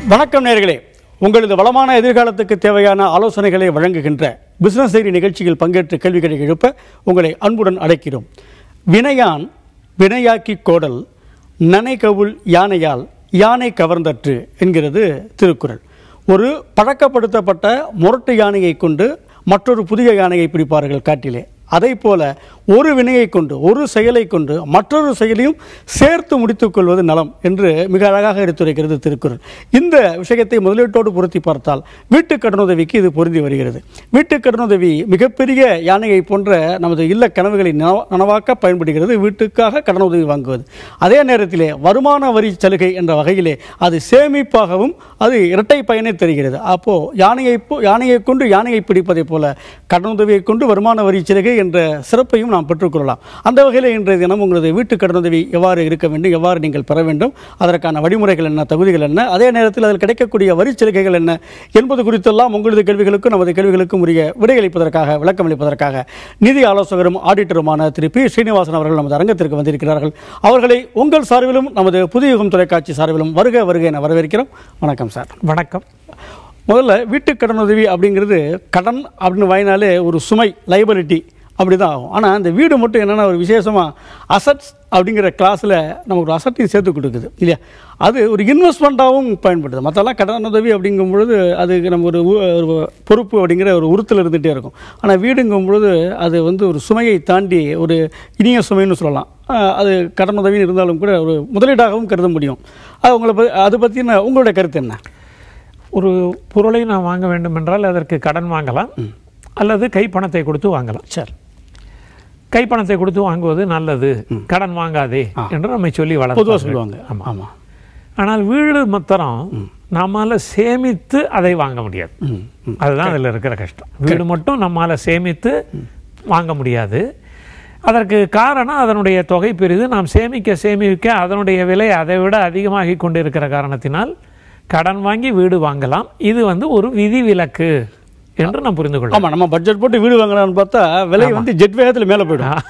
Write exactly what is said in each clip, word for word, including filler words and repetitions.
வணக்கம் நேயர்களே, உங்களது வளமான எதிர்காலத்துக்கு தேவையான ஆலோசனைகளை வழங்குகின்ற பிசினஸ் டைரி நிகழ்ச்சியில் பங்கேற்று கேள்விகளை எழுப்ப உங்களை அன்புடன் அழைக்கிறோம். வினையான் வினையாக்கி கோடல் நனை கவுள் யானையால் யானை கவர்ந்தற்று என்கிறது திருக்குறள். ஒரு பழக்கப்படுத்தப்பட்ட முரட்டு யானையை கொண்டு மற்றொரு புதிய யானையை பிடிப்பார்கள் காட்டிலே. அதை போல ஒரு வினையை கொண்டு ஒரு செயலை கொண்டு மற்றொரு செயலையும் சேர்த்து முடித்துக் கொள்வது நலம் என்று மிக அழகாக எடுத்துரைக்கிறது திருக்குறள். இந்த விஷயத்தை முதலீட்டோடு பொருத்தி பார்த்தால் வீட்டு கடனுதவிக்கு இது பொருந்தி வருகிறது. வீட்டு கடனுதவி மிகப்பெரிய யானையை போன்ற நமது இல்ல கனவுகளை நனவாக்க பயன்படுகிறது. வீட்டுக்காக கடனுதவி வாங்குவது அதே நேரத்திலே வருமான வரி சலுகை என்ற வகையிலே அது சேமிப்பாகவும் அது இரட்டை பயனை தருகிறது. அப்போ யானையை யானையை கொண்டு யானையை பிடிப்பதை போல கடனுதவியை கொண்டு வருமான வரி சலுகை என்ற சிறப்பையும் நாம் பெற்றுக்கொள்ளலாம். அந்த வகையில் இன்றைய தினம் உங்களது வீட்டு கடனுதவி எவ்வாறு இருக்க வேண்டும், எவ்வாறு நீங்கள் பெற வேண்டும், அதற்கான வழிமுறைகள் என்ன, தகுதிகள் என்ன, அதே நேரத்தில் அதில் கிடைக்கக்கூடிய வரி சலுகைகள் என்ன என்பது குறித்தெல்லாம் உங்களது கேள்விகளுக்கும் நமது கேள்விகளுக்கும் உரிய விடையளிப்பதற்காக விளக்கம் அளிப்பதற்காக நிதி ஆலோசகரும் ஆடிட்டருமான திரு பி ஸ்ரீனிவாசன் அவர்கள் நமது அரங்கத்திற்கு வந்திருக்கிறார்கள். அவர்களை உங்கள் சார்பிலும் நமது புதிய யுகம் தொலைக்காட்சி சார்பிலும் வருக வருக என வரவேற்கிறோம். வணக்கம் சார். வணக்கம். முதல்ல வீட்டு கடனுதவி அப்படிங்கிறது கடன் அப்படின்னு வாங்கினாலே ஒரு சுமை, லைபிலிட்டி அப்படி தான் ஆகும். ஆனால் அந்த வீடு மட்டும் என்னென்னா ஒரு விசேஷமாக அசட்ஸ் அப்படிங்கிற கிளாஸில் நமக்கு ஒரு அசட்டையும் சேர்த்து கொடுக்குது இல்லையா. அது ஒரு இன்வெஸ்ட்மெண்ட்டாகவும் பயன்படுது. மற்றெல்லாம் கடனுதவி அப்படிங்கும் பொழுது அதுக்கு நம்ம ஒரு ஒரு பொறுப்பு அப்படிங்கிற ஒரு உறுத்தல் இருந்துகிட்டே இருக்கும். ஆனால் வீடுங்கும் பொழுது அது வந்து ஒரு சுமையை தாண்டி ஒரு இனிய சுமைன்னு சொல்லலாம். அது கடனுதவின்னு இருந்தாலும் கூட ஒரு முதலீடாகவும் கருத முடியும். அது உங்களை அதை பற்றின உங்களுடைய கருத்து என்ன? ஒரு பொருளை நான் வாங்க வேண்டும் என்றால் அதற்கு கடன் வாங்கலாம் அல்லது கைப்பணத்தை கொடுத்து வாங்கலாம். சரி, கைப்பணத்தை கொடுத்து வாங்குவது நல்லது, கடன் வாங்காதே என்று நம்ம சொல்லி வளர்த்து சொல்லுவாங்க. ஆமாம் ஆமாம். ஆனால் வீடு மாத்திரம் நம்மால் சேமித்து அதை வாங்க முடியாது. அதுதான் அதில் இருக்கிற கஷ்டம். வீடு மட்டும் நம்மால் சேமித்து வாங்க முடியாது. அதற்கு காரணம் அதனுடைய தொகை பெரிது. நாம் சேமிக்க சேமிக்க அதனுடைய விலை அதை விட அதிகமாகி கொண்டிருக்கிற காரணத்தினால் கடன் வாங்கி வீடு வாங்கலாம். இது வந்து ஒரு விதிவிலக்கு என்று நாம் புரிந்து கொள்ளலாம். ஆமாம், நம்ம பட்ஜெட் போட்டு வீடு வாங்கலாம்னு பார்த்தா விலை வந்து ஜெட் வேகத்தில் மேலே போயிடும்.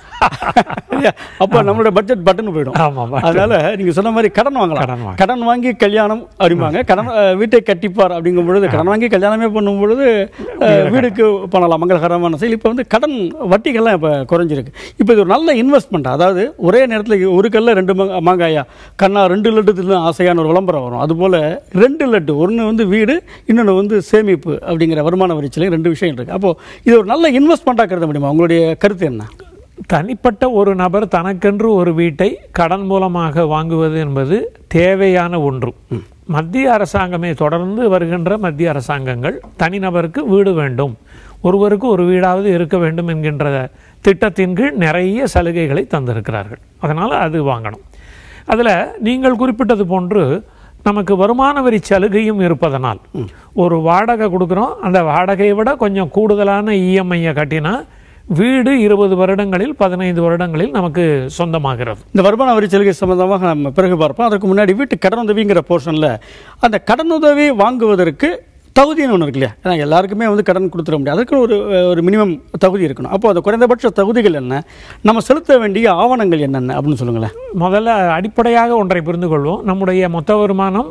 அப்போ நம்மளோட பட்ஜெட் பட்டன் போயிடும். ஆமாம். அதனால நீங்கள் சொன்ன மாதிரி கடன் வாங்கலாம். கடன் வாங்கி கல்யாணம் அப்படிம்பாங்க. கடன் வீட்டை கட்டிப்பார் அப்படிங்கும் பொழுது கடன் வாங்கி கல்யாணமே பண்ணும் பொழுது வீடுக்கு பண்ணலாம், மங்களகரமான செயல். இப்போ வந்து கடன் வட்டிகள்லாம் இப்போ குறைஞ்சிருக்கு. இப்போ இது ஒரு நல்ல இன்வெஸ்ட்மெண்ட். அதாவது ஒரே நேரத்தில் ஒரு கல்ல ரெண்டு மாங்காயா கண்ணா ரெண்டு லட்டு ஆசையான ஒரு விளம்பரம் வரும். அதுபோல் ரெண்டு லட்டு, ஒன்று வந்து வீடு, இன்னொன்று வந்து சேமிப்பு அப்படிங்கிற வருமான வரி ரெண்டு விஷயம் இருக்கு. அப்போ இது ஒரு நல்ல இன்வெஸ்ட்மெண்ட்டாக கருத முடியுமா? உங்களுடைய கருத்து என்ன? தனிப்பட்ட ஒரு நபர் தனக்கென்று ஒரு வீட்டை கடன் மூலமாக வாங்குவது என்பது தேவையான ஒன்று. மத்திய அரசாங்கமே தொடர்ந்து வருகின்ற மத்திய அரசாங்கங்கள் தனிநபருக்கு வீடு வேண்டும், ஒருவருக்கு ஒரு வீடாவது இருக்க வேண்டும் என்கின்ற திட்டத்தின் கீழ் நிறைய சலுகைகளை தந்திருக்கிறார்கள். அதனால் அது வாங்கணும். அதில் நீங்கள் குறிப்பிட்டது போன்று நமக்கு வருமான வரி சலுகையும் இருப்பதனால் ஒரு வாடகை கொடுக்குறோம், அந்த வாடகையை விட கொஞ்சம் கூடுதலான இஎம்ஐயை கட்டினா வீடு இருபது வருடங்களில் பதினைந்து வருடங்களில் நமக்கு சொந்தமாகிறது. இந்த வருமான வரி சலுகை சம்பந்தமாக நம்ம பிறகு பார்ப்போம். அதற்கு முன்னாடி வீட்டு கடனுதவிங்கிற போர்ஷனில் அந்த கடனுதவி வாங்குவதற்கு தகுதின்னு ஒன்று இருக்கு இல்லையா? ஏன்னா எல்லாருக்குமே வந்து கடன் கொடுத்துட முடியாது. அதுக்கு ஒரு ஒரு மினிமம் தகுதி இருக்கணும். அப்போ அந்த குறைந்தபட்ச தகுதிகள் என்ன, நம்ம செலுத்த வேண்டிய ஆவணங்கள் என்னென்ன அப்படின்னு சொல்லுங்களேன். முதல்ல அடிப்படையாக ஒன்றை புரிந்து கொள்வோம். நம்முடைய மொத்த வருமானம்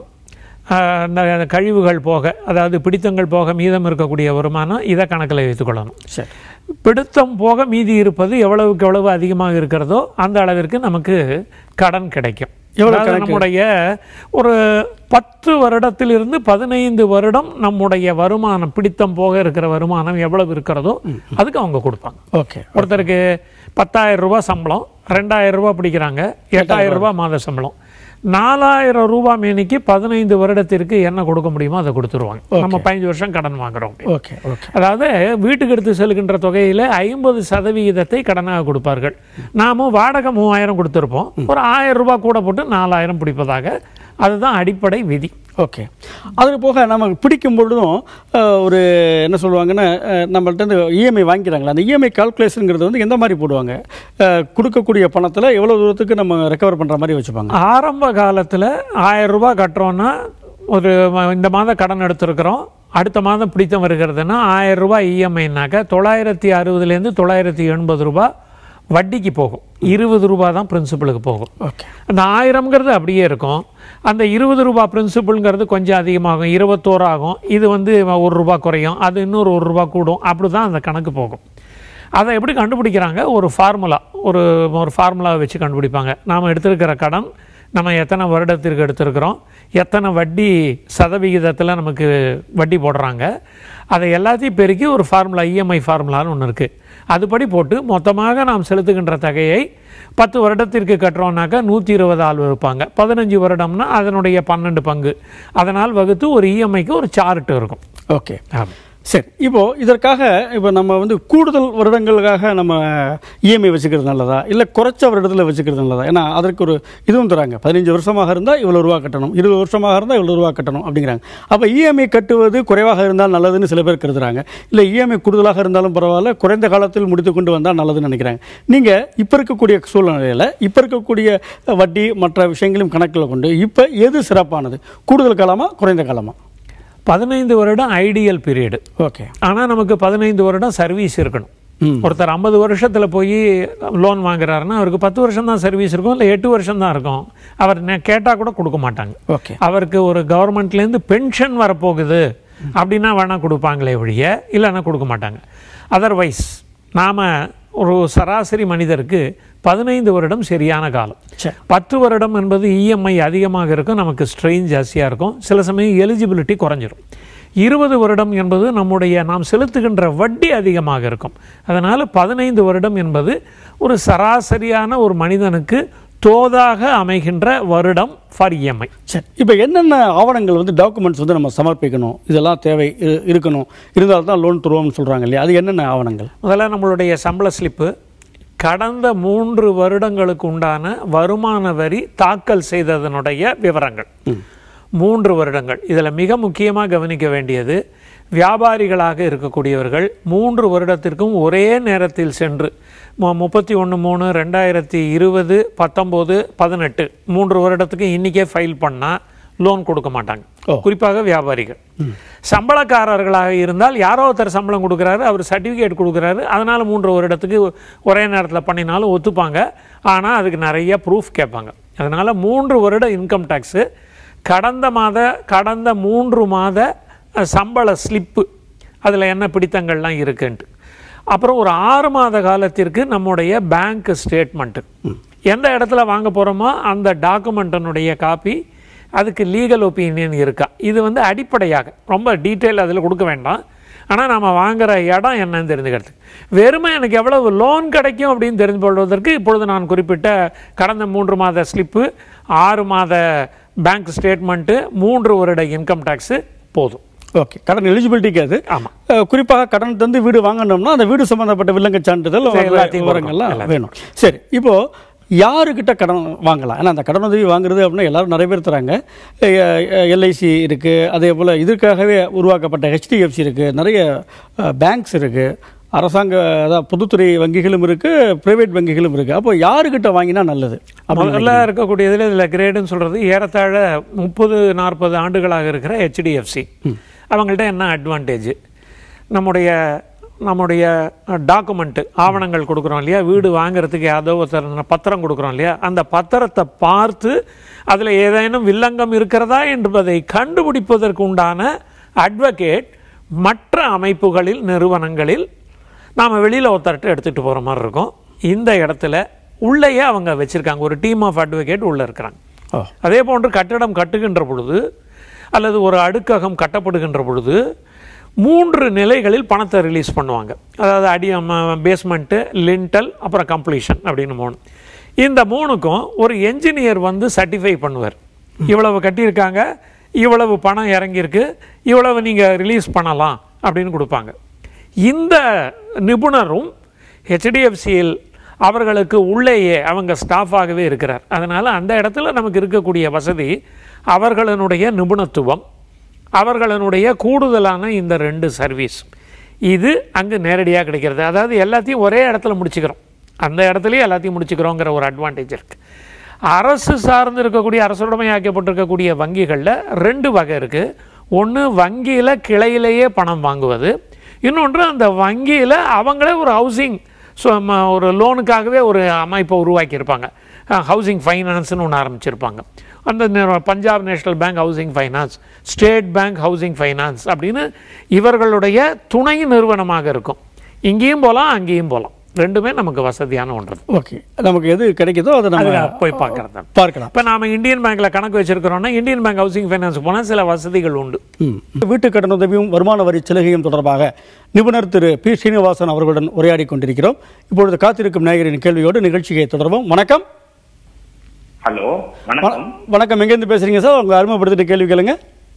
கழிவுகள் போக, அதாவது பிடித்தங்கள் போக மீதம் இருக்கக்கூடிய வருமானம், இதை கணக்கில் வைத்துக்கொள்ளணும். சரி, பிடித்தம் போக மீதி இருப்பது எவ்வளவுக்கு எவ்வளவு அதிகமாக இருக்கிறதோ அந்த அளவிற்கு நமக்கு கடன் கிடைக்கும். நம்முடைய ஒரு பத்து வருடத்திலிருந்து பதினைந்து வருடம் நம்முடைய வருமானம் பிடித்தம் போக இருக்கிற வருமானம் எவ்வளவு இருக்கிறதோ அதுக்கு அவங்க கொடுப்பாங்க. ஓகே, ஒருத்தருக்கு பத்தாயிரம் ரூபாய் சம்பளம், ரெண்டாயிரம் ரூபாய் பிடிக்கிறாங்க, எட்டாயிரம் ரூபாய் மாத சம்பளம், நாலாயிரம் ரூபாய் மேனிக்கு பதினைந்து வருடத்திற்கு என்ன கொடுக்க முடியுமோ அதை கொடுத்துருவாங்க. நம்ம பதினஞ்சு வருஷம் கடன் வாங்குறோம். அதாவது வீட்டுக்கு எடுத்து செல்கின்ற தொகையில ஐம்பது சதவீதத்தை கடனாக கொடுப்பார்கள். நாமும் வாடகை மூவாயிரம் கொடுத்துருப்போம், ஒரு ஆயிரம் ரூபாய் கூட போட்டு நாலாயிரம் பிடிப்பதாக, அதுதான் அடிப்படை விதி. ஓகே, அதுக்கு போக நம்ம பிடிக்கும் பொழுதும் ஒரு என்ன சொல்லுவாங்கன்னா, நம்மள்ட்ட இருந்து இஎம்ஐ வாங்கிக்கிறாங்களா, அந்த இஎம்ஐ கால்குலேஷனுங்கிறது வந்து எந்த மாதிரி போடுவாங்க? கொடுக்கக்கூடிய பணத்தில் எவ்வளோ தூரத்துக்கு நம்ம ரெக்கவர் பண்ணுற மாதிரி வச்சுப்பாங்க? ஆரம்ப காலத்தில் ஆயிரம் ரூபாய் கட்டுறோன்னா, ஒரு இந்த மாதம் கடன் எடுத்துருக்கிறோம், அடுத்த மாதம் பிடித்தம் வருகிறதுனா ஆயிரம் ரூபாய் இஎம்ஐனாக்க தொள்ளாயிரத்தி அறுபதுலேருந்து தொள்ளாயிரத்தி எண்பது ரூபாய் வட்டிக்கு போகும். இருபது ரூபா தான் பிரின்சிபலுக்கு போகும். ஓகே. அந்த ஆயிரம்ங்கிறது அப்படியே இருக்கும். அந்த இருபது ரூபா பிரின்சிபல்ங்கிறது கொஞ்சம் அதிகமாகும், இருபத்தோரு ஆகும். இது வந்து ஒரு ரூபா குறையும், அது இன்னொரு ஒரு ரூபா கூடும். அப்படி தான் அந்த கணக்கு போகும். அதை எப்படி கண்டுபிடிக்கிறாங்க? ஒரு ஃபார்முலா ஒரு ஒரு ஃபார்முலாவை வச்சு கண்டுபிடிப்பாங்க. நாம் எடுத்திருக்கிற கடன் நம்ம எத்தனை வருடத்திற்கு எடுத்திருக்கிறோம், எத்தனை வட்டி சதவிகிதத்தில் நமக்கு வட்டி போடுறாங்க, அதை எல்லாத்தையும் பெருக்கி ஒரு ஃபார்முலா, இஎம்ஐ ஃபார்முலான்னு ஒன்று இருக்குது. அதுபடி போட்டு மொத்தமாக நாம் செலுத்துகின்ற தொகையை பத்து வருடத்திற்கு கட்டுறோம்னாக்கா நூற்றி இருபது ஆள் இருப்பாங்க. பதினஞ்சு வருடம்னா அதனுடைய பன்னெண்டு பங்கு. அதனால் வகுத்து ஒரு இஎம்ஐக்கு ஒரு சார்ட் இருக்கும். ஓகே. சரி, இப்போது இதற்காக இப்போ நம்ம வந்து கூடுதல் வருடங்களுக்காக நம்ம இஎம்ஐ வச்சுக்கிறது நல்லதா, இல்லை குறைச்ச வருடத்தில் வச்சுக்கிறது நல்லதா? ஏன்னா அதற்கு ஒரு இதுவும் தராங்க. பதினஞ்சு வருஷமாக இருந்தால் இவ்வளோ ரூபா கட்டணும், இருபது வருஷமாக இருந்தால் இவ்வளோ ரூபா கட்டணும் அப்படிங்கிறாங்க. அப்போ இஎம்ஐ கட்டுவது குறைவாக இருந்தால் நல்லதுன்னு சில பேர் கருதுறாங்க. இல்லை இஎம்ஐ கூடுதலாக இருந்தாலும் பரவாயில்ல, குறைந்த காலத்தில் முடித்து கொண்டு வந்தால் நல்லதுன்னு நினைக்கிறாங்க. நீங்கள் இப்போ இருக்கக்கூடிய சூழ்நிலையில் இப்போ இருக்கக்கூடிய வட்டி மற்ற விஷயங்களையும் கணக்கில் கொண்டு இப்போ எது சிறப்பானது? கூடுதல் காலமாக குறைந்த காலமாக? பதினைந்து வருடம் ஐடியல் பீரியடு. ஓகே. ஆனால் நமக்கு பதினைந்து வருடம் சர்வீஸ் இருக்கணும். ஒருத்தர் ஐம்பது வருஷத்தில் போய் லோன் வாங்குறாருன்னா அவருக்கு பத்து வருஷம் தான் சர்வீஸ் இருக்கும், இல்லை எட்டு வருஷம் தான் இருக்கும். அவர் கேட்டால் கூட கொடுக்க மாட்டாங்க. ஓகே. அவருக்கு ஒரு கவர்மெண்ட்லேருந்து பென்ஷன் வரப்போகுது அப்படின்னா வேணால் கொடுப்பாங்களே ஒழிய, இல்லைன்னா கொடுக்க மாட்டாங்க. அதர்வைஸ் நாம் ஒரு சராசரி மனிதருக்கு பதினைந்து வருடம் சரியான காலம். பத்து வருடம் என்பது இஎம்ஐ அதிகமாக இருக்கும், நமக்கு ஸ்ட்ரெயின் ஜாஸ்தியாக இருக்கும், சில சமயம் எலிஜிபிலிட்டி குறைஞ்சிரும். இருபது வருடம் என்பது நம்முடைய நாம் செலுத்துகின்ற வட்டி அதிகமாக இருக்கும். அதனால் பதினைந்து வருடம் என்பது ஒரு சராசரியான ஒரு மனிதனுக்கு தோதாக அமைகின்ற வருடம் ஃபார் இஎம்ஐ. சரி, இப்போ என்னென்ன ஆவணங்கள் வந்து டாக்குமெண்ட்ஸ் வந்து நம்ம சமர்ப்பிக்கணும், இதெல்லாம் தேவை இருக்கணும், இருந்தால்தான் தான் லோன் தருவோம்னு சொல்கிறாங்க இல்லையா? அது என்னென்ன ஆவணங்கள்? முதல்ல நம்மளுடைய சம்பள ஸ்லிப்பு, கடந்த மூன்று வருடங்களுக்கு உண்டான வருமான வரி தாக்கல் செய்ததனுடைய விவரங்கள், மூன்று வருடங்கள். இதில் மிக முக்கியமாக கவனிக்க வேண்டியது, வியாபாரிகளாக இருக்கக்கூடியவர்கள் மூன்று வருடத்திற்கும் ஒரே நேரத்தில் சென்று முப்பத்தி ஒன்று மூணு ரெண்டாயிரத்தி இருபது பத்தொம்போது பதினெட்டு மூன்று வருடத்துக்கு இன்றைக்கே ஃபைல் பண்ணால் லோன் கொடுக்க மாட்டாங்க. குறிப்பாக வியாபாரிகள். சம்பளக்காரர்களாக இருந்தால் யாரோ ஒருத்தர் சம்பளம் கொடுக்குறாரு, அவர் சர்டிஃபிகேட் கொடுக்குறாரு, அதனால் மூன்று வருடத்துக்கு ஒரே நேரத்தில் பண்ணினாலும் ஒத்துப்பாங்க. ஆனால் அதுக்கு நிறைய ப்ரூஃப் கேட்பாங்க. அதனால் மூன்று வருட இன்கம் டேக்ஸு, கடந்த மாத கடந்த மூன்று மாத சம்பள ஸ்லிப்பு, அதில் என்ன பிடித்தங்கள்லாம் இருக்குன்ட்டு, அப்புறம் ஒரு ஆறு மாத காலத்திற்கு நம்முடைய பேங்க் ஸ்டேட்மெண்ட்டு, எந்த இடத்துல வாங்க போகிறோமோ அந்த டாக்குமெண்ட்டினுடைய காப்பி, அதுக்கு லீகல் ஒப்பீனியன் இருக்கா, இது வந்து அடிப்படையாக ரொம்ப டீட்டெயில் அதில் கொடுக்க வேண்டாம். ஆனால் நம்ம வாங்குகிற இடம் என்னன்னு தெரிஞ்சுக்கிறதுக்கு, வெறுமை எனக்கு எவ்வளவு லோன் கிடைக்கும் அப்படின்னு தெரிந்து கொள்வதற்கு இப்பொழுது நான் குறிப்பிட்ட கடந்த மூன்று மாத ஸ்லிப்பு, ஆறு மாத பேங்க் ஸ்டேட்மெண்ட்டு, மூன்று வருட இன்கம் டேக்ஸு போதும். ஓகே. கடன் எலிஜிபிலிட்டிக்கு அது. ஆமாம். குறிப்பாக கடன் தந்து வீடு வாங்கணும்னா அந்த வீடு சம்பந்தப்பட்ட வில்லங்க சான்றிதழ் விவரங்கள்லாம் வேணும். சரி, இப்போது யாருக்கிட்ட கடன் வாங்கலாம்? ஏன்னா அந்த கடன் உதவி வாங்குறது அப்படின்னா எல்லோரும் நிறைய பேர் தராங்க. எல்ஐசி இருக்குது, அதே போல் இதற்காகவே உருவாக்கப்பட்ட ஹெச்டிஎஃப்சி இருக்குது, நிறைய பேங்க்ஸ் இருக்குது, அரசாங்க அதாவது பொதுத்துறை வங்கிகளும் இருக்குது, ப்ரைவேட் வங்கிகளும் இருக்குது. அப்போ யாருக்கிட்ட வாங்கினா நல்லது? முதல்ல இருக்கக்கூடியதில் இதில் கிரேடுன்னு சொல்கிறது ஏறத்தாழ முப்பது நாற்பது ஆண்டுகளாக இருக்கிற ஹெச்டிஎஃப்சி. அவங்கள்ட்ட என்ன அட்வான்டேஜ், நம்முடைய நம்முடைய டாக்குமெண்ட்டு ஆவணங்கள் கொடுக்குறோம் இல்லையா, வீடு வாங்கிறதுக்கு ஏதோ ஒருத்தர் பத்திரம் கொடுக்குறோம் இல்லையா, அந்த பத்திரத்தை பார்த்து அதில் ஏதேனும் வில்லங்கம் இருக்கிறதா என்பதை கண்டுபிடிப்பதற்கு உண்டான அட்வொகேட் மற்ற அமைப்புகளில் நிறுவனங்களில் நாம் வெளியில் ஒருத்தர்கிட்ட எடுத்துகிட்டு போகிற மாதிரி இருக்கும். இந்த இடத்துல உள்ளேயே அவங்க வச்சுருக்காங்க, ஒரு டீம் ஆஃப் அட்வொகேட் உள்ளே இருக்கிறாங்க. அதே போன்று கட்டிடம் கட்டுகின்ற பொழுது அல்லது ஒரு அடுக்ககம் கட்டப்படுகின்ற பொழுது மூன்று நிலைகளில் பணத்தை ரிலீஸ் பண்ணுவாங்க. அதாவது அடி பேஸ்மெண்ட்டு, லிண்டல், அப்புறம் கம்ப்ளீஷன் அப்படின்னு மூணு. இந்த மூணுக்கும் ஒரு என்ஜினியர் வந்து சர்டிஃபை பண்ணுவார். இவ்வளவு கட்டியிருக்காங்க, இவ்வளவு பணம் இறங்கியிருக்கு, இவ்வளவு நீங்கள் ரிலீஸ் பண்ணலாம் அப்படின்னு கொடுப்பாங்க. இந்த நிபுணரும் ஹெச்டிஎஃப்சியில் அவர்களுக்கு உள்ளேயே அவங்க ஸ்டாஃபாகவே இருக்கிறார். அதனால் அந்த இடத்துல நமக்கு இருக்கக்கூடிய வசதி அவர்களுடைய நிபுணத்துவம், அவர்களுடைய கூடுதலான இந்த ரெண்டு சர்வீஸ், இது அங்கே நேரடியாக கிடைக்கிறது. அதாவது எல்லாத்தையும் ஒரே இடத்துல முடிச்சுக்கிறோம், அந்த இடத்துலையே எல்லாத்தையும் முடிச்சுக்கிறோங்கிற ஒரு அட்வான்டேஜ் இருக்குது. அரசு சார்ந்து இருக்கக்கூடிய அரசுடைமையாக்கப்பட்டிருக்கக்கூடிய வங்கிகளில் ரெண்டு வகை இருக்குது. ஒன்று வங்கியில் கிளையிலேயே பணம் வாங்குவது, இன்னொன்று அந்த வங்கியில் அவங்களே ஒரு ஹவுசிங் ஸோ ஒரு லோனுக்காகவே ஒரு அமைப்பை உருவாக்கியிருப்பாங்க. ஹவுசிங் ஃபைனான்ஸ்னு ஒன்று ஆரம்பிச்சிருப்பாங்க. அந்த Punjab national bank housing finance, state bank housing finance அப்படின்னு இவர்களுடைய துணை நிறுவனமாக இருக்கும். இங்கேயும் போகலாம், அங்கேயும் போகலாம். ரெண்டுமே நமக்கு வசதியான ஒன்று. ஓகே, நமக்கு எது கிடைக்குதோ அதை நம்ம போய் பார்க்கறது பார்க்கலாம். இப்போ நாம இந்தியன் பேங்க்ல கணக்கு வச்சிருக்கிறோம்னா இந்தியன் பேங்க் ஹவுசிங் ஃபைனான்ஸ் போனால் சில வசதிகள் உண்டு. வீட்டு கடன் உதவியும் வருமான வரி சலுகையும் தொடர்பாக நிபுணர் திரு பி ஸ்ரீனிவாசன் அவர்களுடன் உரையாடி கொண்டிருக்கிறோம். இப்பொழுது காத்திருக்கும் நேயரின் கேள்வியோடு நிகழ்ச்சியை தொடர்வோம். வணக்கம். ஹலோ, வணக்கம். வணக்கம், எங்கேருந்து பேசுறீங்க சார்? உங்களை அறிமுகப்படுத்திட்டு கேள்வி கேளுங்க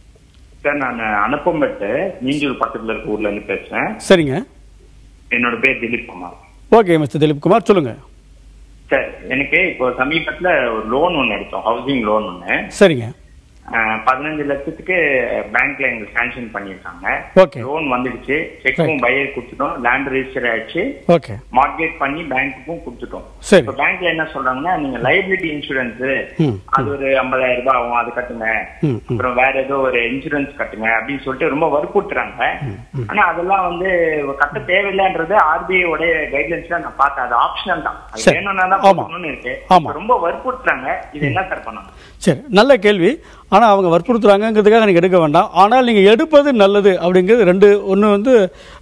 சார். நான் அனுப்பம்பட்டு நீஞ்சூர் பக்கத்துல இருக்க ஊர்ல இருந்து பேசுறேன். சரிங்க. என்னோட பேர் திலீப் குமார். ஓகே மிஸ்டர் திலீப் குமார், சொல்லுங்க சார். எனக்கு இப்போ சமீபத்துல ஒரு லோன் ஒன்று எடுத்தோம், ஹவுசிங் லோன் ஒன்று. சரிங்க. பதினஞ்சு லட்சத்துக்கு பேங்க்ல எங்களுக்கு சாங்ஷன் பண்ணிருக்காங்க. ஓகே, லோன் வந்துடுச்சு. செக்கும் பையர் கொடுத்துட்டோம், லேண்ட் ரெஜிஸ்டர் ஆயிடுச்சு. ஓகே, மார்கேட் பண்ணி பேங்க்குக்கும் கொடுத்துட்டோம். சரி. இப்போ பேங்க்ல என்ன சொல்றாங்கன்னா, நீங்க லைபிலிட்டி இன்சூரன்ஸ் அது ஒரு ஐம்பதாயிரம் ரூபாய் ஆகும், அது கட்டுங்க. அப்புறம் வேற ஏதோ ஒரு இன்சூரன்ஸ் கட்டுங்க அப்படின்னு சொல்லிட்டு ரொம்ப வற்புறுத்துறாங்க. ஆனா அதெல்லாம் வந்து கட்ட தேவையில்லைன்றது ஆர்பிஐ உடைய கைட்லைன்ஸ்ல நான் பார்த்தேன். அது ஆப்ஷனல் தான், அது வேணும்னா தான் பண்ணணும்னு இருக்கு. ரொம்ப வற்புறுத்துறாங்க. இது என்ன சார் பண்ணணும்? சரி, நல்ல கேள்வி. ஆனால் அவங்க வற்புறுத்துறாங்கிறதுக்காக நீங்கள் எடுக்க வேண்டாம். ஆனால் நீங்கள் எடுப்பது நல்லது அப்படிங்கிறது ரெண்டு. ஒன்று வந்து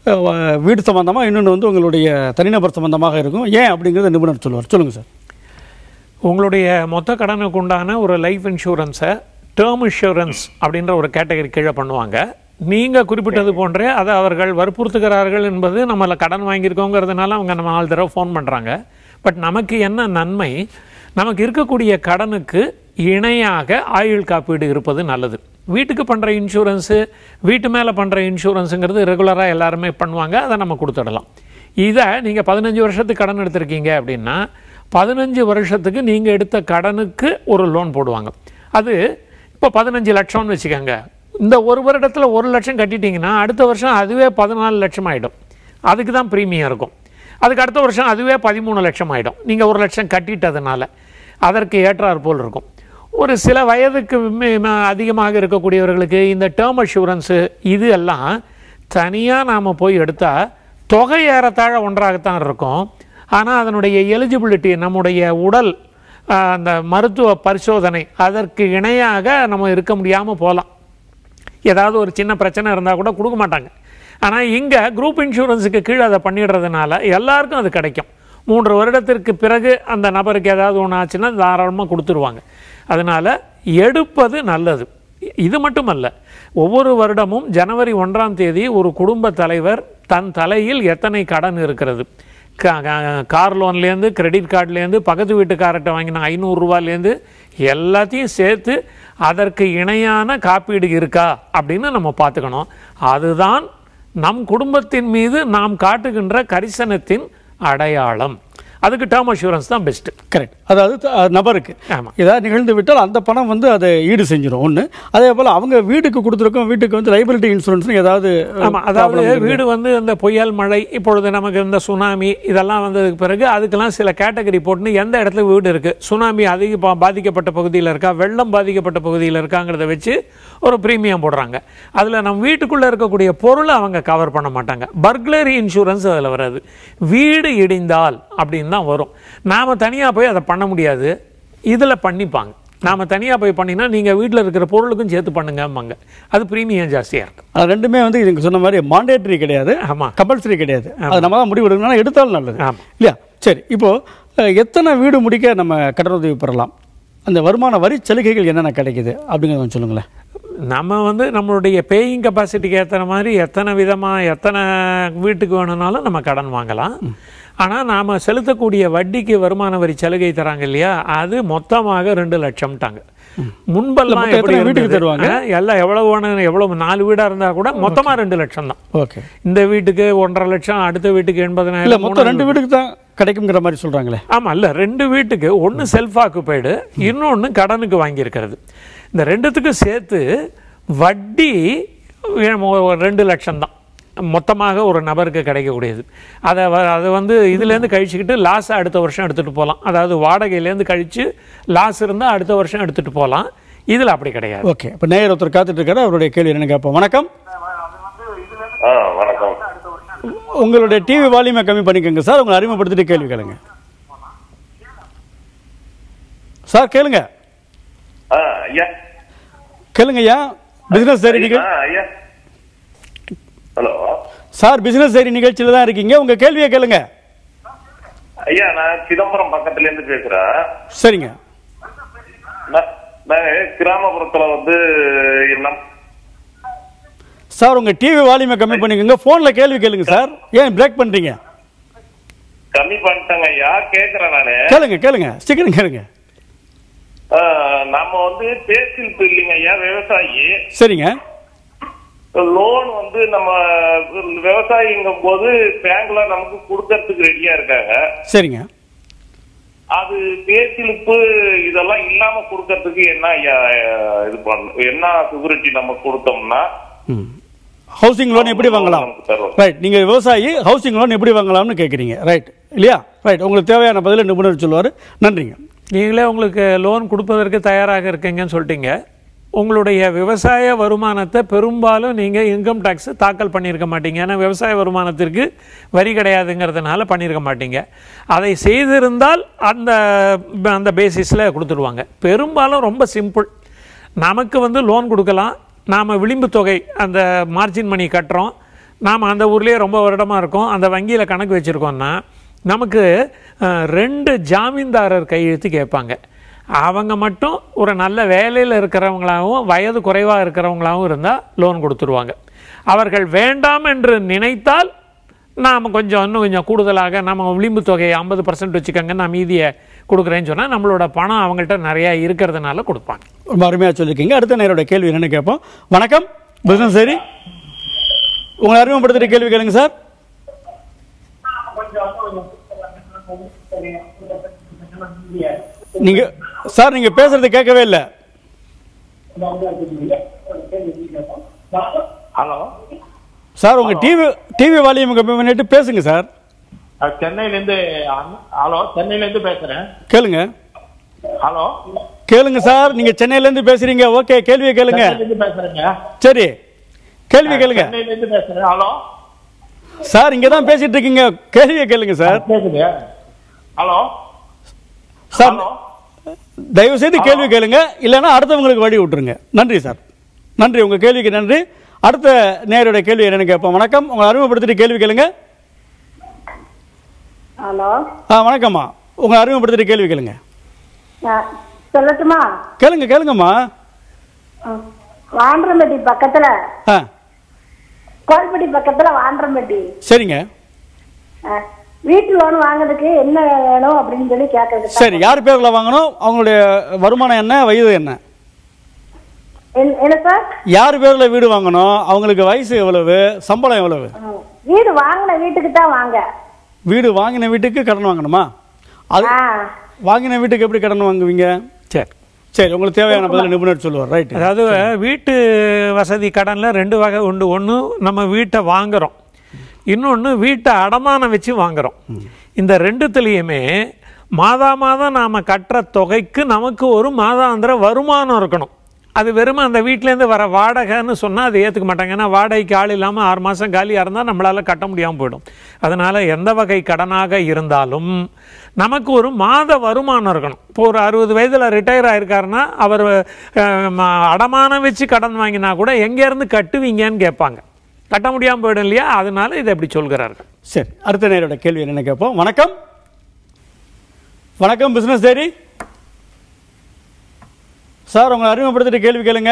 வீடு சம்பந்தமாக, இன்னொன்று வந்து உங்களுடைய தனிநபர் சம்பந்தமாக இருக்கும். ஏன் அப்படிங்கிறத நிபுணர் சொல்லுவார். சொல்லுங்கள் சார். உங்களுடைய மொத்த கடனுக்கு உண்டான ஒரு லைஃப் இன்சூரன்ஸை டேர்ம் இன்சூரன்ஸ் அப்படின்ற ஒரு கேட்டகரி கீழே பண்ணுவாங்க. நீங்கள் குறிப்பிட்டது போன்றே அதை அவர்கள் வற்புறுத்துகிறார்கள் என்பது நம்மளை கடன் வாங்கியிருக்கோங்கிறதுனால அவங்க நம்ம நாலு தடவை ஃபோன் பண்ணுறாங்க. பட் நமக்கு என்ன நன்மை? நமக்கு இருக்கக்கூடிய கடனுக்கு இணையாக ஆயுள் காப்பீடு இருப்பது நல்லது. வீட்டுக்கு பண்ணுற இன்சூரன்ஸு, வீட்டு மேலே பண்ணுற இன்சூரன்ஸுங்கிறது ரெகுலராக எல்லாருமே பண்ணுவாங்க, அதை நம்ம கொடுத்துடலாம். இதை நீங்கள் பதினஞ்சு வருஷத்துக்கு கடன் எடுத்திருக்கீங்க அப்படின்னா பதினஞ்சு வருஷத்துக்கு நீங்கள் எடுத்த கடனுக்கு ஒரு லோன் போடுவாங்க. அது இப்போ பதினஞ்சு லட்சம்னு வச்சுக்கோங்க. இந்த ஒரு வருடத்தில் ஒரு லட்சம் கட்டிட்டிங்கன்னா அடுத்த வருஷம் அதுவே பதினாலு லட்சம் ஆகிடும். அதுக்கு தான் ப்ரீமியம் இருக்கும். அதுக்கு அடுத்த வருஷம் அதுவே பதிமூணு லட்சம் ஆகிடும், நீங்கள் ஒரு லட்சம் கட்டிட்டதுனால. அதற்கு ஏற்றாற் போல் இருக்கும். ஒரு சில வயதுக்கு அதிகமாக இருக்கக்கூடியவர்களுக்கு இந்த டேர்ம் அஷூரன்ஸு இது எல்லாம் தனியாக நாம் போய் எடுத்தால் தொகை ஏறத்தாழ ஒன்றாகத்தான் இருக்கும். ஆனால் அதனுடைய எலிஜிபிலிட்டி, நம்முடைய உடல் அந்த மருத்துவ பரிசோதனை அதற்கு இணையாக நம்ம இருக்க முடியாமல் போகலாம். ஏதாவது ஒரு சின்ன பிரச்சனை இருந்தால் கூட கொடுக்க மாட்டாங்க. ஆனால் இங்கே குரூப் இன்சூரன்ஸுக்கு கீழே அதை பண்ணிடுறதுனால எல்லாருக்கும் அது கிடைக்கும். மூன்று வருடத்திற்கு பிறகு அந்த நபருக்கு ஏதாவது ஒன்று ஆச்சுன்னா தாராளமாக கொடுத்துருவாங்க. அதனால் எடுப்பது நல்லது. இது மட்டுமல்ல, ஒவ்வொரு வருடமும் ஜனவரி ஒன்றாம் தேதி ஒரு குடும்ப தலைவர் தன் தலையில் எத்தனை கடன் இருக்கிறது, கார் லோன்லேருந்து கிரெடிட் கார்டுலேருந்து பக்கத்து வீட்டுக்காரர்கிட்ட வாங்கின ஐநூறுரூவாலேருந்து எல்லாத்தையும் சேர்த்து அதற்கு இணையான காப்பீடு இருக்கா அப்படின்னு நம்ம பார்த்துக்கணும். அதுதான் நம் குடும்பத்தின் மீது நாம் காட்டுகின்ற கரிசனத்தின் அடையாளம். அதுக்கு டேர்ம் அஷூரன்ஸ் தான் பெஸ்ட்டு. கரெக்ட். அதாவது நபருக்கு ஏதாவது நிகழ்ந்து விட்டால் அந்த பணம் வந்து அதை ஈடு செஞ்சிடும் ஒன்று. அதே போல் அவங்க வீட்டுக்கு கொடுத்துருக்கோம், வீட்டுக்கு வந்து லைபிலிட்டி இன்சூரன்ஸ் ஏதாவது. ஆமாம், அதாவது வீடு வந்து இந்த புயல் மழை, இப்பொழுது நமக்கு இந்த சுனாமி இதெல்லாம் வந்ததுக்கு பிறகு அதுக்கெல்லாம் சில கேட்டகரி போட்டுன்னு எந்த இடத்துல வீடு இருக்குது, சுனாமி அதிக பாதிக்கப்பட்ட பகுதியில் இருக்கா, வெள்ளம் பாதிக்கப்பட்ட பகுதியில் இருக்காங்கிறத வச்சு ஒரு ப்ரீமியம் போடுறாங்க. அதில் நம்ம வீட்டுக்குள்ளே இருக்கக்கூடிய பொருளை அவங்க கவர் பண்ண மாட்டாங்க. பர்க்லரி இன்சூரன்ஸ் அதில் வராது. வீடு இடிந்தால் அப்படின்னு தான் வரும். நாம் தனியாக போய் அதை பண்ண முடியாது, இதில் பண்ணிப்பாங்க. நாம் தனியாக போய் பண்ணினா நீங்கள் வீட்டில் இருக்கிற பொருளுக்கும் சேர்த்து பண்ணுங்கம்பாங்க. அது ப்ரீமியம் ஜாஸ்தியாக இருக்கும். அது ரெண்டுமே வந்து நீங்கள் சொன்ன மாதிரி மாண்டேட்டரி கிடையாது. ஆமாம், கம்பல்சரி கிடையாது. அது நம்ம தான் முடிவு எடுக்கணும்னா எடுத்தாலும் நல்லது. ஆமாம் இல்லையா? சரி, இப்போது எத்தனை வீடு முடிக்க நம்ம கடன் உதவி பெறலாம்? அந்த வருமான வரி சலுகைகள் என்னென்ன கிடைக்குது அப்படிங்கிறத சொல்லுங்களேன். நம்ம வந்து நம்மளுடைய பேயிங் கெப்பாசிட்டிக்கு ஏற்ற மாதிரி எத்தனை விதமாக எத்தனை வீட்டுக்கு வேணும்னாலும் நம்ம கடன் வாங்கலாம். ஆனால் நாம் செலுத்தக்கூடிய வட்டிக்கு வருமான வரி சலுகை தராங்க இல்லையா, அது மொத்தமாக ரெண்டு லட்சம்ட்டாங்க. முன்பெல்லாம் எப்படி வீட்டுக்கு தருவாங்க, எல்லாம் எவ்வளவு வேணும், எவ்வளவு நாலு வீடாக இருந்தால் கூட மொத்தமாக ரெண்டு லட்சம் தான். ஓகே, இந்த வீட்டுக்கு ஒன்றரை லட்சம், அடுத்த வீட்டுக்கு எண்பதாயிரம், மொத்தம் ரெண்டு வீட்டுக்கு தான் கிடைக்குங்கிற மாதிரி சொல்கிறாங்களே. ஆமாம், இல்லை ரெண்டு வீட்டுக்கு, ஒன்று செல்ஃப் ஆக்குப்பைடு, இன்னொன்று கடனுக்கு வாங்கியிருக்கிறது. இந்த ரெண்டுத்துக்கு சேர்த்து வட்டி ரெண்டு லட்சம் தான் மொத்தமாக ஒரு நபருக்கு கிடைக்கக்கூடியது. அதை அதை வந்து இதுலேருந்து கழிச்சுக்கிட்டு லாஸ் அடுத்த வருஷம் எடுத்துகிட்டு போகலாம். அதாவது வாடகையிலேருந்து கழித்து லாஸ் இருந்தால் அடுத்த வருஷம் எடுத்துகிட்டு போகலாம். இதில் அப்படி கிடையாது. ஓகே, இப்போ நேயர் ஒருத்தர் காத்துட்டு இருக்காரு, அவருடைய கேள்வி என்னன்னு கேட்போம். வணக்கம். வணக்கம். உங்களுடைய டிவி வால்யூமை கம்மி பண்ணிக்கோங்க சார். உங்களை அறிமுகப்படுத்திட்டு கேள்வி கேளுங்க சார். கேளுங்க கேளுங்க ஐயா. பிசினஸ் டைரி நிகழ்ச்சி. ஹலோ சார், பிசினஸ் டைரி நிகழ்ச்சியில தான் இருக்கீங்க. உங்க கேள்வியை கேளுங்க ஐயா. நான் சிதம்பரம் பக்கத்துல இருந்து பேசுறேன். சரிங்க. கிராமப்புறத்துல வந்து என்ன சார், உங்க டிவி வால்யூமை கம்மி பண்ணிக்கோங்க. போன்ல கேள்வி கேளுங்க சார். ஏன் பிரேக் பண்றீங்க? கம்மி பண்ணிட்டேங்க ஐயா. கேக்குறேன் நானு. கேளுங்க கேளுங்க சீக்கிரம் கேளுங்க. நம்ம வந்து பேசில் இல்லைங்க ஐயா, விவசாயி. சரிங்க. லோன் வந்து நம்ம விவசாயிங்கும் போது பேங்க்ல நமக்கு கொடுக்கறதுக்கு ரெடியா இருக்காங்க. சரிங்க. அது பேசிலுப்பு இதெல்லாம் இல்லாம கொடுக்கறதுக்கு என்ன ஐயா இது பண்ணணும்? என்ன செக்யூரிட்டி நம்ம கொடுத்தோம்னா ஹவுசிங் லோன் எப்படி வாங்கலாம்? ரைட், நீங்க விவசாயி, ஹவுசிங் லோன் எப்படி வாங்கலாம்னு கேட்குறீங்க. ரைட் இல்லையா? ரைட், உங்களுக்கு தேவையான பதில நிபுணர் சொல்லுவார். நன்றிங்க. நீங்களே உங்களுக்கு லோன் கொடுப்பதற்கு தயாராக இருக்கீங்கன்னு சொல்லிட்டீங்க. உங்களுடைய விவசாய வருமானத்தை பெரும்பாலும் நீங்கள் இன்கம் டேக்ஸ் தாக்கல் பண்ணியிருக்க மாட்டீங்க. ஏன்னா விவசாய வருமானத்திற்கு வரி கிடையாதுங்கிறதுனால பண்ணியிருக்க மாட்டீங்க. அதை செய்திருந்தால் அந்த அந்த பேசிஸில் கொடுத்துருவாங்க. பெரும்பாலும் ரொம்ப சிம்பிள். நமக்கு வந்து லோன் கொடுக்கலாம். நாம் விளிம்பு தொகை அந்த மார்ஜின் மணி கட்டுறோம். நாம் அந்த ஊர்லேயே ரொம்ப வருடமாக இருக்கோம். அந்த வங்கியில் கணக்கு வச்சுருக்கோன்னா நமக்கு ரெண்டு ஜாமீன்தாரர் கையெழுத்து கேட்பாங்க. அவங்க மட்டும் ஒரு நல்ல வேலையில் இருக்கிறவங்களாகவும் வயது குறைவாக இருக்கிறவங்களாகவும் இருந்தால் லோன் கொடுத்துருவாங்க. அவர்கள் வேண்டாம் என்று நினைத்தால் நாம் கொஞ்சம் இன்னும் கொஞ்சம் கூடுதலாக நம்ம விளிம்பு தொகையை ஐம்பது பர்சன்ட் வச்சுக்கோங்க, நான் மீதியை கொடுக்குறேன்னு சொன்னால் நம்மளோட பணம் அவங்கள்ட்ட நிறையா இருக்கிறதுனால கொடுப்பாங்க. ரொம்ப அருமையாக சொல்லியிருக்கீங்க. அடுத்த நேரோட கேள்வி என்னென்னு கேட்போம். வணக்கம், பிஸ்னஸ் சரி, உங்களை அறிமுகப்படுத்திட்டு கேள்வி கேளுங்க சார். நீங்க சார், நீங்க பேசுறது கேட்கவே இல்லை. ஹலோ சார், உங்க டிவி டிவி வால்யூம் கம்மி பண்ணிட்டு பேசுங்க சார். சென்னையில இருந்து ஹலோ சென்னையில இருந்து பேசுறேன். கேளுங்க. ஹலோ கேளுங்க சார், நீங்க சென்னையில இருந்து பேசுறீங்க. ஓகே, கேள்வியை கேளுங்க. பேசுறேங்க. சரி, கேள்வி கேளுங்க. சென்னையில இருந்து பேசுறேன். ஹலோ சார், இங்க தான் பேசிட்டு இருக்கீங்க. கேள்வியை கேளுங்க சார். கேக்குது. ஹலோ சார், தயவு செய்து கேள்வி கேளுங்க, இல்லைன்னா அடுத்தவங்களுக்கு வழி விட்டுருங்க. நன்றி சார், நன்றி. உங்க கேள்விக்கு நன்றி. அடுத்த நேருடைய கேள்வி என்னன்னு கேட்போம். வணக்கம், உங்களை அறிமுகப்படுத்திட்டு கேள்வி கேளுங்க. ஹலோ ஆ வணக்கம்மா, உங்களை அறிமுகப்படுத்திட்டு கேள்வி கேளுங்க. சொல்லட்டுமா? கேளுங்க கேளுங்கம்மா. வாண்டரம்பட்டி பக்கத்துல, ஆ கோல்பட்டி பக்கத்துல வாண்டரம்பட்டி. சரிங்க. வீட்டு லோன் வாங்குறதுக்கு என்ன வேணும் அப்படின்னு சொல்லி கேட்கறது. சரி, யார் பேர்ல வாங்கணும்? அவங்களுடைய வருமானம் என்ன, வயது என்ன? என்ன சார்? யார் பேர்ல வீடு வாங்கணும்? அவங்களுக்கு வயசு எவ்வளவு, சம்பளம் எவ்வளவு? வீடு வாங்கின வீட்டுக்கு தான் வாங்க. வீடு வாங்கின வீட்டுக்கு கடன் வாங்கணுமா? அது வாங்கின வீட்டுக்கு எப்படி கடன் வாங்குவீங்க? சரி சரி, உங்களுக்கு தேவையான பதில் நிபுணர் சொல்லுவார். ரைட். அதாவது வீட்டு வசதி கடனில் ரெண்டு வகை உண்டு. ஒன்று நம்ம வீட்டை வாங்குகிறோம், இன்னொன்று வீட்டை அடமானம் வச்சு வாங்குகிறோம். இந்த ரெண்டுத்துலேயுமே மாதா மாதம் நாம் கட்டுற தொகைக்கு நமக்கு ஒரு மாதாந்திர வருமானம் இருக்கணும். அது வெறும் அந்த வீட்டிலேருந்து வர வாடகைன்னு சொன்னால் அது ஏற்றுக்க மாட்டாங்க. ஏன்னா வாடகைக்கு ஆள் இல்லாமல் ஆறு மாதம் காலியாக இருந்தால் நம்மளால் கட்ட முடியாமல் போயிடும். அதனால் எந்த வகை கடனாக இருந்தாலும் நமக்கு ஒரு மாத வருமானம் இருக்கணும். இப்போ ஒரு அறுபது வயதில் ரிட்டையர் ஆகிருக்காருன்னா அவர் அடமானம் வச்சு கடன் வாங்கினா கூட எங்கேருந்து கட்டுவீங்கன்னு கேட்பாங்க. கட்ட முடியாமல் போயிடும் இல்லையா? அதனால இதை எப்படி சொல்கிறார்கள். சரி, அடுத்த நேரோட கேள்வி என்னென்னு கேட்போம். வணக்கம் வணக்கம், பிஸ்னஸ் டைரி சார், உங்களை அறிமுகப்படுத்திட்டு கேள்வி கேளுங்க.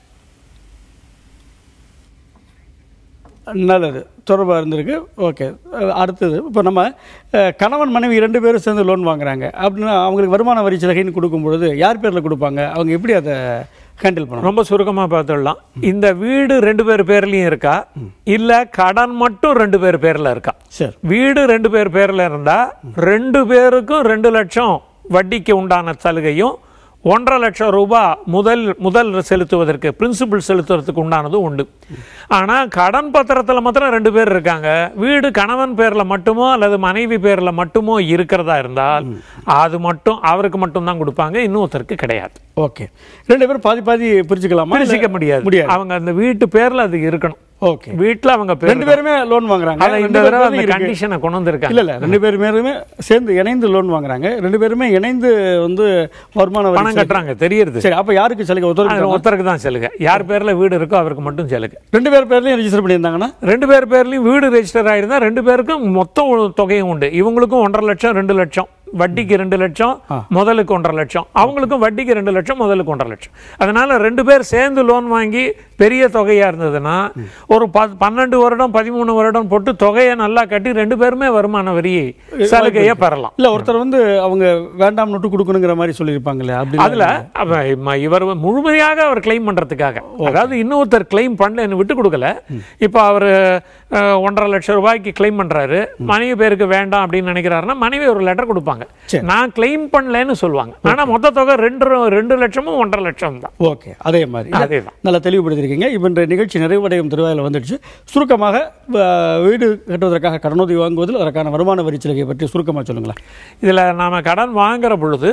நல்லது, தொடர்பாக இருந்திருக்கு. ஓகே, அடுத்தது இப்போ நம்ம கணவன் மனைவி ரெண்டு பேரும் சேர்ந்து லோன் வாங்குறாங்க அப்படின்னா அவங்களுக்கு வருமான வரி சலுகைன்னு கொடுக்கும்பொழுது யார் பேரில் கொடுப்பாங்க? அவங்க எப்படி அதை ஹேண்டில் பண்ணணும்? ரொம்ப சுருக்கமாக பார்த்துடலாம். இந்த வீடு ரெண்டு பேர் பேர்லையும் இருக்கா, இல்லை கடன் மட்டும் ரெண்டு பேர் பேரில் இருக்கா? சரி, வீடு ரெண்டு பேர் பேரில் இருந்தால் ரெண்டு பேருக்கும் ரெண்டு லட்சம் வட்டிக்கு உண்டான சலுகையும் ஒன்றரை லட்சம் ரூபாய் முதல் முதல் செலுத்துவதற்கு பிரின்சிபல் செலுத்துவதற்கு உண்டானதும் உண்டு. ஆனால் கடன் பத்திரத்தில் மாத்திரம் ரெண்டு பேர் இருக்காங்க, வீடு கணவன் பேரில் மட்டுமோ அல்லது மனைவி பேரில் மட்டுமோ இருக்கிறதா இருந்தால் அது மட்டும் அவருக்கு மட்டும்தான் கொடுப்பாங்க, இன்னொருத்தருக்கு கிடையாது. ஓகே, ரெண்டு பேரும் பாதி பாதி பிரிச்சுக்கலாமா? பிரிச்சிக்க முடியாது. அவங்க அந்த வீட்டு பேரில் அது இருக்கணும். ஓகே. வீட்டில் அவங்க பேர் ரெண்டு பேருமே லோன் வாங்குறாங்க. அதை இந்த தடவை அந்த கண்டிஷனை கொண்டு வந்திருக்காங்க. இல்லை இல்லை ரெண்டு பேருமே சேர்ந்து இணைந்து லோன் வாங்குறாங்க. ரெண்டு பேருமே இணைந்து வந்து வருமான வரி பணம் கட்டுறாங்க தெரியுது. சரி, அப்போ யாருக்கு சலுகை? ஒருத்தருக்கு ஒருத்தருக்கு தான் சலுகை. யார் பேரில் வீடு இருக்கோ அவருக்கு மட்டும் சலுகை. ரெண்டு பேர் பேர்லையும் ரெஜிஸ்டர் பண்ணியிருந்தாங்கன்னா ரெண்டு பேர் பேர்லையும் வீடு ரெஜிஸ்டர் ஆயிருந்தா ரெண்டு பேருக்கும் மொத்தம் தொகையும் உண்டு. இவங்களுக்கும் ஒன்றரை லட்சம் ரெண்டு லட்சம், வட்டிக்கு ரெண்டு லட்சம், முதலுக்கு ஒன்றரை லட்சம், அவங்களுக்கும் வட்டிக்கு ரெண்டு லட்சம், முதலுக்கு ஒன்றரை லட்சம். அதனால ரெண்டு பேர் சேர்ந்து லோன் வாங்கி பெரிய தொகையா இருந்ததுன்னா ஒரு பன்னெண்டு வருடம் பதிமூணு வருடம் போட்டு தொகையை நல்லா கட்டி ரெண்டு பேருமே வருமான வரி சலுகையை பெறலாம். இல்ல ஒருத்தர் வந்து அவங்க வேண்டாம் நோட்டு கொடுக்கணுங்கிற மாதிரி சொல்லியிருப்பாங்களே, அப்படி அதுல இவர் முழுமையாக அவர் கிளைம் பண்றதுக்காக, அதாவது இன்னொருத்தர் கிளைம் பண்ணல விட்டு கொடுக்கல. இப்ப அவரு ஒன்றரை லட்சம் ரூபாய்க்கு கிளைம் பண்றாரு, மனைவி பேருக்கு வேண்டாம் அப்படின்னு நினைக்கிறாருன்னா மனைவி ஒரு லெட்டர் கொடுப்பாங்க, நான் கிளைம் பண்ணலன்னு சொல்லுவாங்க. ஆனா மொத்த தொகை ரெண்டு ரெண்டு லட்சமும் ஒன்றரை லட்சம் தான். ஓகே, அதே மாதிரி அதேதான் நல்லா தெளிவுபடுத்திருக்கீங்க. இப்போ இந்த நிகழ்ச்சி நிறைவடையும் திருவாயில் வந்துடுச்சு. சுருக்கமாக வீடு கட்டுவதற்காக கடனுதவி வாங்குவதில் அதற்கான வருமான வரி சலுகை பற்றி சுருக்கமாக சொல்லுங்களேன். இதில் நாம் கடன் வாங்குற பொழுது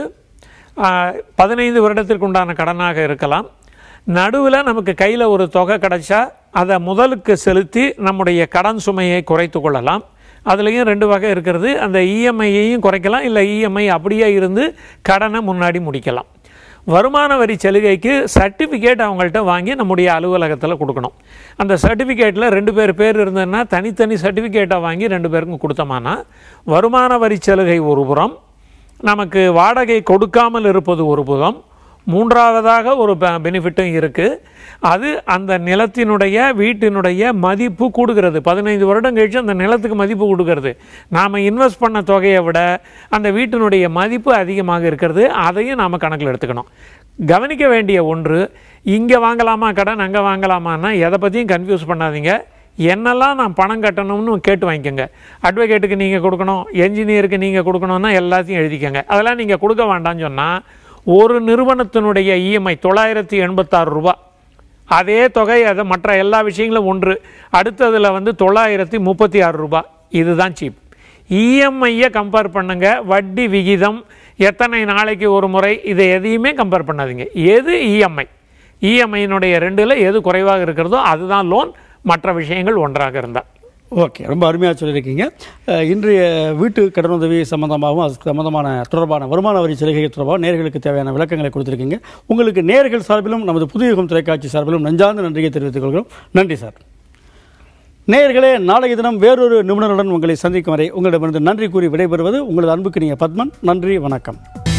பதினைந்து வருடத்திற்கு உண்டான கடனாக இருக்கலாம். நடுவில் நமக்கு கையில் ஒரு தொகை கிடைச்சா அதை முதலுக்கு செலுத்தி நம்முடைய கடன் சுமையை குறைத்து கொள்ளலாம். அதுலேயும் ரெண்டு வகை இருக்கிறது. அந்த இஎம்ஐயையும் குறைக்கலாம், இல்லை இஎம்ஐ அப்படியே இருந்து கடனை முன்னாடி முடிக்கலாம். வருமான வரி சலுகைக்கு சர்டிஃபிகேட் அவங்கள்ட்ட வாங்கி நம்முடைய அலுவலகத்தில் கொடுக்கணும். அந்த சர்டிஃபிகேட்டில் ரெண்டு பேர் பேர் இருந்ததுன்னா தனித்தனி சர்டிஃபிகேட்டை வாங்கி ரெண்டு பேருக்கும் கொடுத்தோம்னா வருமான வரி சலுகை ஒரு புறம், நமக்கு வாடகை கொடுக்காமல் இருப்பது ஒரு புறம், மூன்றாவதாக ஒரு பெனிஃபிட்டும் இருக்குது. அது அந்த நிலத்தினுடைய வீட்டினுடைய மதிப்பு கூடுகிறது. பதினைந்து வருடம் கழிச்சு அந்த நிலத்துக்கு மதிப்பு கொடுக்கறது. நாம் இன்வெஸ்ட் பண்ண தொகையை விட அந்த வீட்டினுடைய மதிப்பு அதிகமாக இருக்கிறது. அதையும் நாம் கணக்கில் எடுத்துக்கணும். கவனிக்க வேண்டிய ஒன்று, இங்கே வாங்கலாமா கடன் அங்கே வாங்கலாமான்னா எதை பற்றியும் கன்ஃபியூஸ் பண்ணாதீங்க. என்னெல்லாம் நான் பணம் கட்டணும்னு கேட்டு வாங்கிக்கோங்க. அட்வொகேட்டுக்கு நீங்கள் கொடுக்கணும், என்ஜினியருக்கு நீங்கள் கொடுக்கணும்னா எல்லாத்தையும் எழுதிக்கோங்க. அதெல்லாம் நீங்கள் கொடுக்க வேண்டாம்னு சொன்னால் ஒரு நிறுவனத்தினுடைய இஎம்ஐ தொள்ளாயிரத்தி எண்பத்தாறு ரூபா, அதே தொகை அதை மற்ற எல்லா விஷயங்களும் ஒன்று, அடுத்ததில் வந்து தொள்ளாயிரத்தி முப்பத்தி ஆறு ரூபா. இதுதான் சீப். இஎம்ஐயை கம்பேர் பண்ணுங்க, வட்டி விகிதம், எத்தனை நாளைக்கு ஒரு முறை, இதை எதையுமே கம்பேர் பண்ணாதீங்க. எது இஎம்ஐ, இஎம்ஐயினுடைய ரெண்டில் எது குறைவாக இருக்கிறதோ அதுதான் லோன், மற்ற விஷயங்கள் ஒன்றாக இருந்தால். ஓகே, ரொம்ப அருமையாக சொல்லியிருக்கீங்க. இன்றைய வீட்டு கடனுதவி சம்பந்தமாகவும் அது சம்பந்தமான தொடர்பான வருமான வரி சலுகை தொடர்பாக நேர்களுக்கு தேவையான விளக்கங்களை கொடுத்துருக்கீங்க. உங்களுக்கு நேர்கள் சார்பிலும் நமது புதுயுகம் தொலைக்காட்சி சார்பிலும் நெஞ்சார்ந்த நன்றியை தெரிவித்துக் கொள்கிறோம். நன்றி சார். நேயர்களே, நாளைய தினம் வேறொரு நிபுணருடன் உங்களை சந்திக்கும் வரை உங்களிடமிருந்து நன்றி கூறி விடைபெறுவது உங்களது அன்புக்கு நீங்க பத்மன். நன்றி, வணக்கம்.